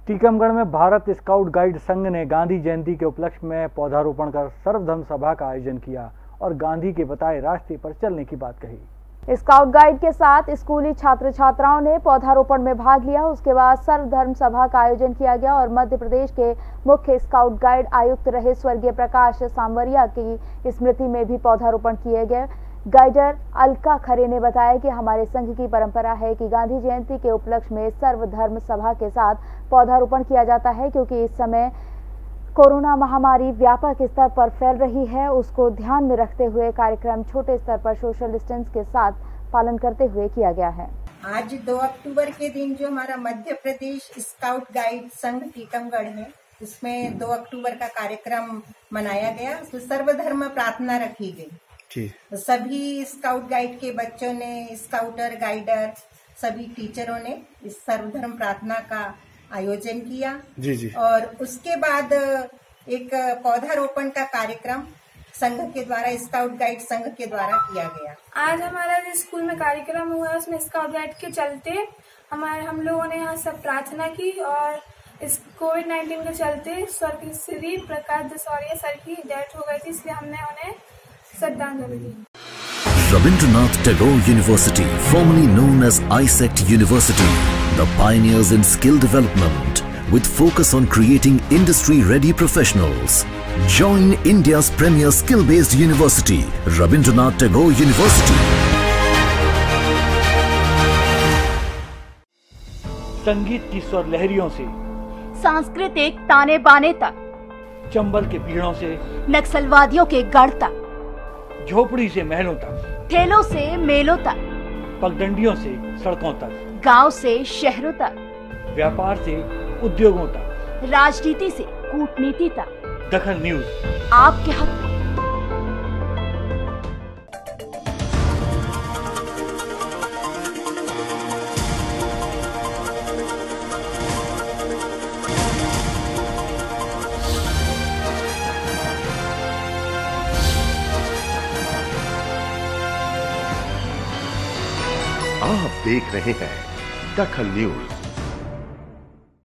टीकमगढ़ में Bharat scout guide संघ ने गांधी जयंती के उपलक्ष्य में पौधारोपण कर सर्वधर्म सभा का आयोजन किया और गांधी के बताए रास्ते पर चलने की बात कही। स्काउट गाइड के साथ स्कूली छात्र छात्राओं ने पौधारोपण में भाग लिया। उसके बाद सर्वधर्म सभा का आयोजन किया गया और मध्य प्रदेश के मुख्य स्काउट गाइड आयुक्त रहे स्वर्गीय प्रकाश सांवरिया की स्मृति में भी पौधारोपण किए गए। गाइडर अलका खरे ने बताया कि हमारे संघ की परंपरा है कि गांधी जयंती के उपलक्ष्य में सर्वधर्म सभा के साथ पौधारोपण किया जाता है, क्योंकि इस समय कोरोना महामारी व्यापक स्तर पर फैल रही है। उसको ध्यान में रखते हुए कार्यक्रम छोटे स्तर पर सोशल डिस्टेंस के साथ पालन करते हुए किया गया है। आज 2 अक्टूबर के दिन जो हमारा मध्य प्रदेश स्काउट गाइड संघ टीकमगढ़ है, उसमें 2 अक्टूबर का कार्यक्रम मनाया गया। उसमें सर्वधर्म प्रार्थना रखी गई। सभी स्काउट गाइड के बच्चों ने, स्काउटर गाइडर, सभी टीचरों ने इस सर्वधर्म प्रार्थना का आयोजन किया। जी। और उसके बाद एक पौधारोपण का कार्यक्रम संघ के द्वारा, स्काउट गाइड संघ के द्वारा किया गया। आज हमारा जो स्कूल में कार्यक्रम हुआ उसमें स्काउट गाइड के चलते हम लोगों ने यहाँ सब प्रार्थना की और इस कोविड-19 के चलते स्वर्गीय श्री प्रकाश सांवरिया सर की डेथ हो गई थी, इसलिए हमने उन्हें श्रद्धांजलि दी। Rabindranath Tagore University, formerly known as ISECT University, the pioneers in skill development with focus on creating industry-ready professionals. Join India's premier skill-based university, Rabindranath Tagore University. संगीत की स्वर लहरियों से सांस्कृतिक ताने बाने तक, चंबल के पीड़ों से नक्सलवादियों के गढ़ तक, झोपड़ी से महलों तक, ठेलों से मेलों तक, पगडंडियों से सड़कों तक, गांव से शहरों तक, व्यापार से उद्योगों तक, राजनीति से कूटनीति तक, दखल न्यूज आपके हक में। आप देख रहे हैं दखल न्यूज।